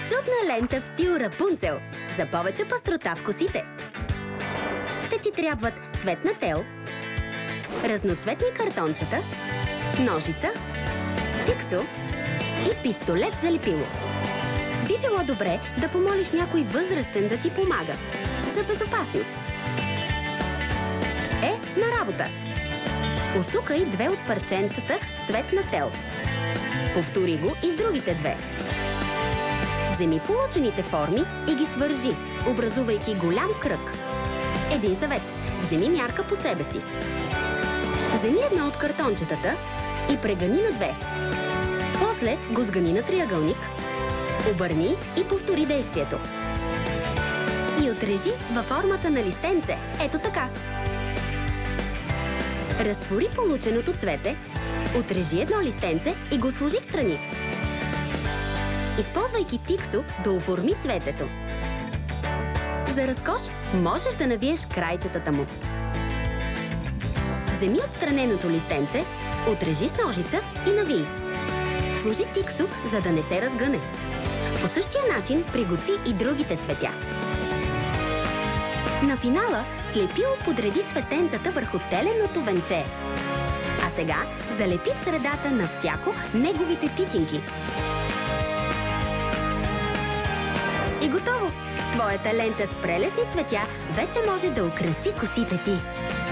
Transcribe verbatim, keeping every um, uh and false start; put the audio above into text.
Чудна лента в стил Рапунцел за повече пъстрота в косите. Ще ти трябват цветна тел, разноцветни картончета, ножица, тиксо и пистолет за лепило. Би било добре да помолиш някой възрастен да ти помага за безопасност. Е, на работа! Усукай две от парченцата цветна тел. Повтори го и с другите две. Вземи получените форми и ги свържи, образувайки голям кръг. Един съвет. Вземи мярка по себе си. Вземи едно от картончетата и прегъни на две. После го сгъни на триъгълник, обърни и повтори действието. И отрежи във формата на листенце. Ето така. Разтвори полученото цвете, отрежи едно листенце и го сложи в страни. Използвайки тиксо да оформи цветето. За разкош можеш да навиеш крайчетата му. Вземи отстраненото листенце, отрежи с ножица и навий. Сложи тиксо, за да не се разгъне. По същия начин приготви и другите цветя. На финала слепило подреди цветенцата върху теленото венче. А сега залепи в средата на всяко неговите тичинки. И готово! Твоята лента с прелесни цветя вече може да украси косите ти.